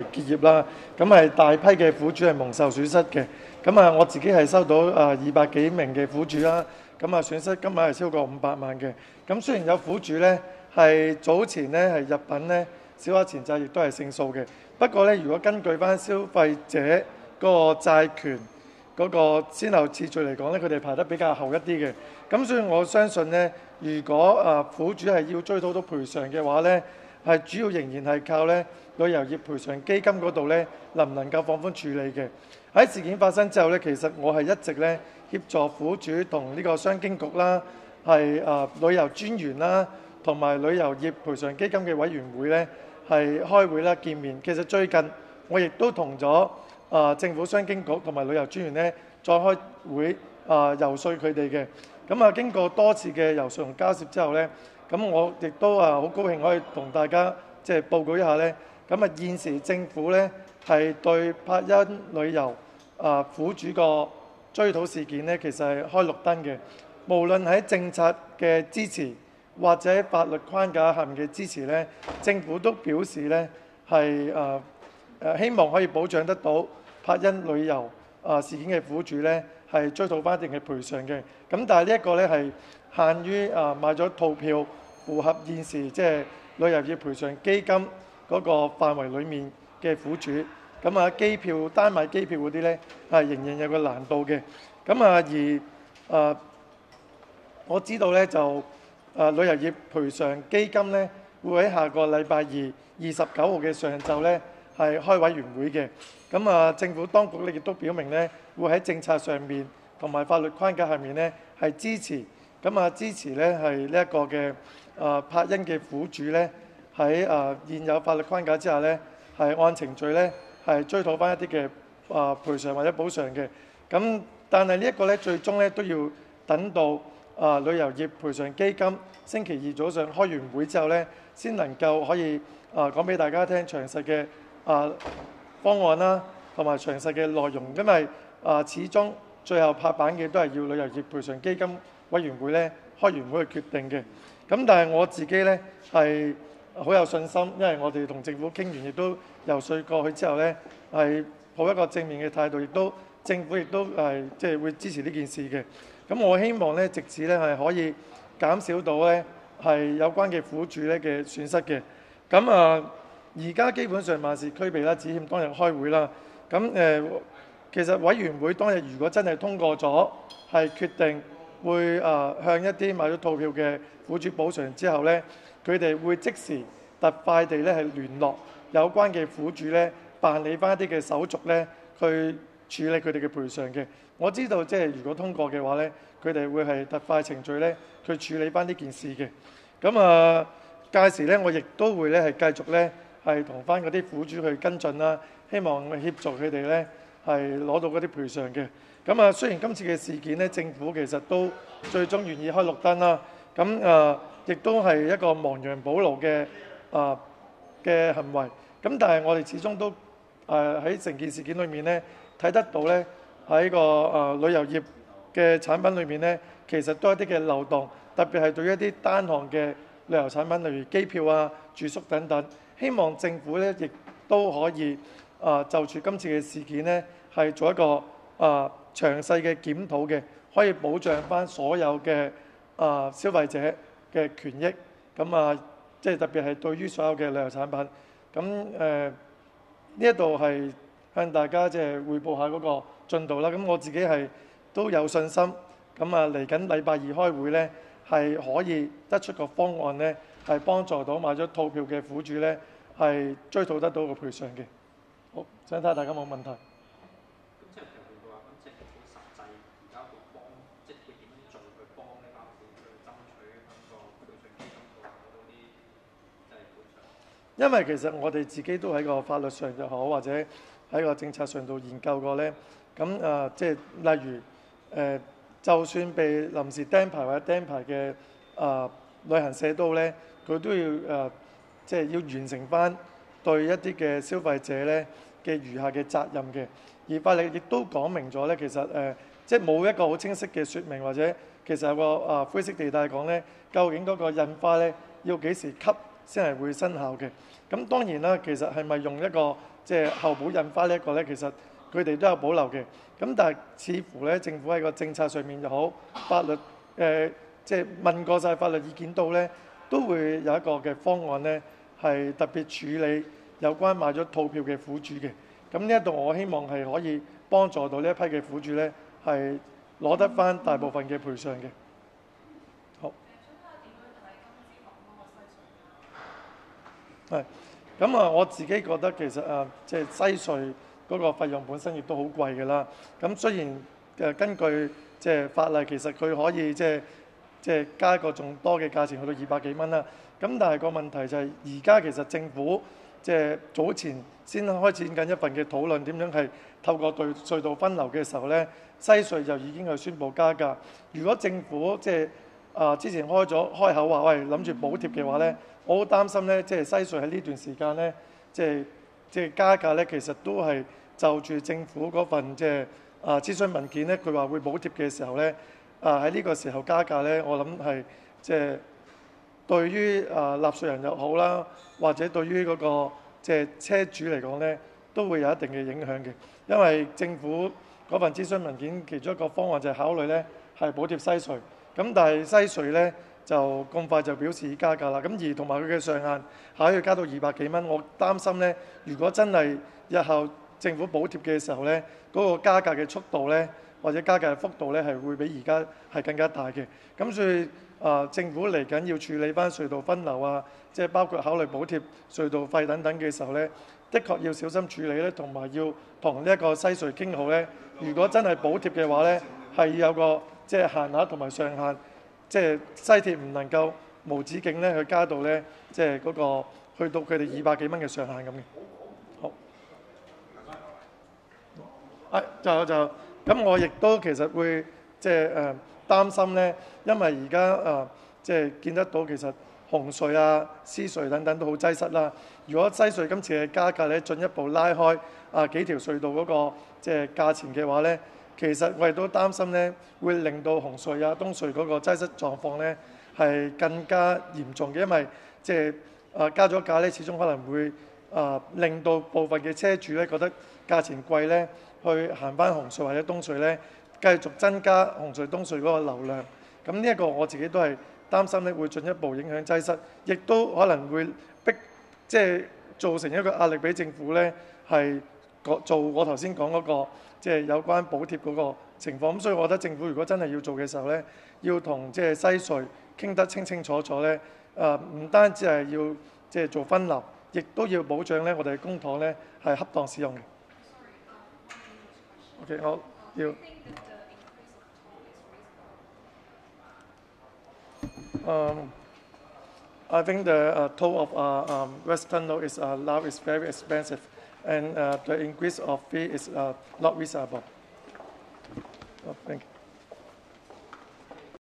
結業啦，咁係大批嘅苦主係蒙受損失嘅。咁我自己係收到200幾名嘅苦主啦，咁損失金額係超過500萬嘅。咁雖然有苦主呢係早前呢係入稟呢小額錢債，亦都係勝訴嘅。不過呢，如果根據翻消費者嗰個債權嗰個先後次序嚟講呢，佢哋排得比較後一啲嘅。咁所以我相信呢，如果苦主係要追討到賠償嘅話呢，係主要仍然係靠呢旅遊業賠償基金嗰度呢，能唔能夠放寬處理嘅。喺事件發生之後呢，其實我係一直呢協助苦主同呢個商經局啦、係旅遊專員啦，同埋旅遊業賠償基金嘅委員會呢係開會啦、見面。其實最近我亦都同咗政府商經局同埋旅遊專員呢再開會遊說佢哋嘅。咁經過多次嘅遊說同交涉之後呢，咁我亦都好高興可以同大家即係報告一下呢。咁現時政府呢係對柏茵旅遊苦主個追討事件呢，其實係開綠燈嘅。無論喺政策嘅支持或者法律框架下面嘅支持呢，政府都表示呢係希望可以保障得到柏茵旅遊事件嘅苦主呢係追討翻一定嘅賠償嘅。咁但係呢一個呢係限於買咗套票符合現時即係旅遊業賠償基金嗰個範圍裡面嘅苦主。咁機票單買機票嗰啲呢係仍然有個難度嘅。咁我知道呢就旅遊業賠償基金呢會喺下個禮拜二29號嘅上晝呢係開委員會嘅。咁政府當局呢亦都表明呢會喺政策上面同埋法律框架下面呢係支持。支持呢係呢一個嘅柏茵嘅苦主呢喺現有法律框架之下呢係按程序呢係追討翻一啲嘅賠償或者補償嘅。咁但係呢一個呢最終呢都要等到旅遊業賠償基金星期二早上開完會之後呢，先能夠可以講俾大家聽詳細嘅方案啦，同埋詳細嘅內容。因為始終最後拍板嘅都係要旅遊業賠償基金委員會呢開完會去決定嘅。咁但係我自己呢係好有信心，因為我哋同政府傾完，亦都游說過去之後呢，係抱一個正面嘅態度，亦都政府亦都即係會支持呢件事嘅。咁我希望呢，藉此呢係可以減少到呢係有關嘅苦主呢嘅損失嘅。咁而家基本上萬事俱備啦，只欠當日開會啦。咁其實委員會當日如果真係通過咗，係決定會向一啲買咗套票嘅苦主補償之後呢，佢哋會即時特快地呢係聯絡有關嘅苦主呢，辦理翻一啲嘅手續呢，去處理佢哋嘅賠償嘅。我知道即係如果通過嘅話呢，佢哋會係特快程序呢去處理翻呢件事嘅。咁屆時呢，我亦都會呢係繼續呢係同翻嗰啲苦主去跟進啦，希望協助佢哋呢係攞到嗰啲賠償嘅。咁雖然今次嘅事件呢，政府其實都最終願意開綠燈啦。咁亦都係一個亡羊補牢嘅行為。咁但係我哋始終都喺成件事件裏面呢，睇得到呢喺個旅遊業嘅產品裏面呢，其實都有一啲嘅漏洞，特別係對於一啲單項嘅旅遊產品，例如機票住宿等等。希望政府呢亦都可以就住今次嘅事件呢，係做一個詳細嘅檢討嘅，可以保障翻所有嘅消費者嘅權益。咁即係特別係對於所有嘅旅遊產品。咁呢一度係向大家即係匯報下嗰個進度啦。咁我自己係都有信心。咁嚟緊禮拜二開會呢，係可以得出個方案呢，係幫助到買咗套票嘅苦主呢，係追討得到個賠償嘅。好，想睇下大家冇問題。因為其實我哋自己都喺個法律上又好，或者喺個政策上度研究過呢。咁即係例如就算被臨時釘牌或者釘牌嘅旅行社都好呢，佢都要即係要完成翻對一啲嘅消費者呢嘅餘下嘅責任嘅。而法例亦都講明咗呢，其實即係冇一個好清晰嘅説明，或者其實有個灰色地帶講呢，究竟嗰個印花呢要幾時給先係會生效嘅。咁當然啦，其實係咪用一個即係後補印花呢一個咧，其實佢哋都有保留嘅。咁但係似乎咧，政府喺個政策上面又好，法律即係問過晒法律意見到咧，都會有一個嘅方案咧，係特別處理有關買咗套票嘅苦主嘅。咁呢一度我希望係可以幫助到呢一批嘅苦主咧，係攞得翻大部分嘅賠償嘅。好。係。咁我自己覺得其實即係西隧嗰個費用本身亦都好貴嘅啦。咁雖然根據即係法例，其實佢可以即係加一個仲多嘅價錢去到200幾蚊啦。咁但係個問題就係而家其實政府即係早前先開展緊一份嘅討論，點樣係透過對隧道分流嘅時候咧，西隧就已經係宣布加價。如果政府即係之前開口話喂諗住補貼嘅話咧，我好擔心咧，即係西隧喺呢段時間咧，即係加價咧，其實都係就住政府嗰份即係諮詢文件咧，佢話會補貼嘅時候咧，喺呢個時候加價咧，我諗係即係對於納稅人又好啦，或者對於嗰個即係車主嚟講咧，都會有一定嘅影響嘅。因為政府嗰份諮詢文件其中一個方案就係考慮咧係補貼西隧，咁但係西隧咧就咁快就表示加價啦。咁而同埋佢嘅上限可以加到200幾蚊，我擔心咧，如果真係日後政府補貼嘅時候咧，嗰個加價嘅速度咧，或者加價嘅幅度咧，係會比而家係更加大嘅。咁所以政府嚟緊要處理翻隧道分流啊，即係包括考慮補貼隧道費等等嘅時候咧，的確要小心處理咧，同埋要同呢一個西隧傾好咧。如果真係補貼嘅話咧，係要有個即係限額同埋上限，即係西鐵唔能夠無止境咧去加到咧，即係嗰個去到佢哋200幾蚊嘅上限咁嘅。好，咁我亦都其實會即係擔心咧，因為而家即係見得到其實紅隧啊、獅隧等等都好擠塞啦。如果西隧今次嘅加價咧，進一步拉開幾條隧道嗰個即係價錢嘅話咧，其實我亦都擔心咧，會令到紅隧啊、東隧嗰個擠塞狀況咧係更加嚴重嘅，因為即係加咗價咧，始終可能會令到部分嘅車主咧覺得價錢貴咧，去行翻紅隧或者東隧咧，繼續增加紅隧、東隧嗰個流量。咁呢一個我自己都係擔心咧，會進一步影響擠塞，亦都可能會即係造成一個壓力俾政府咧，係做我頭先講嗰個即係有關補貼嗰個情況。咁所以我覺得政府如果真係要做嘅時候咧，要同即係西隧傾得清清楚楚咧，唔單止係要即係做分流，亦都要保障咧我哋嘅公帑咧係恰當使用嘅。OK， 我要。I think the toll of West Tunnel is now is very expensive, and the increase of fee is not reasonable. Thank you.